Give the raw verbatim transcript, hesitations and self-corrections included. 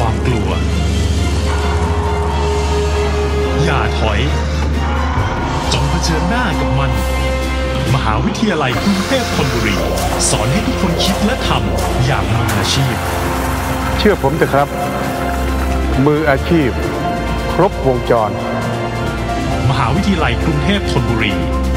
ความกลัวอย่าถอยจงเผชิญหน้ากับมันมหาวิทยาลัยกรุงเทพธนบุรีสอนให้ทุกคนคิดและทำอย่างมืออาชีพเชื่อผมเถอะครับมืออาชีพครบวงจรมหาวิทยาลัยกรุงเทพธนบุรี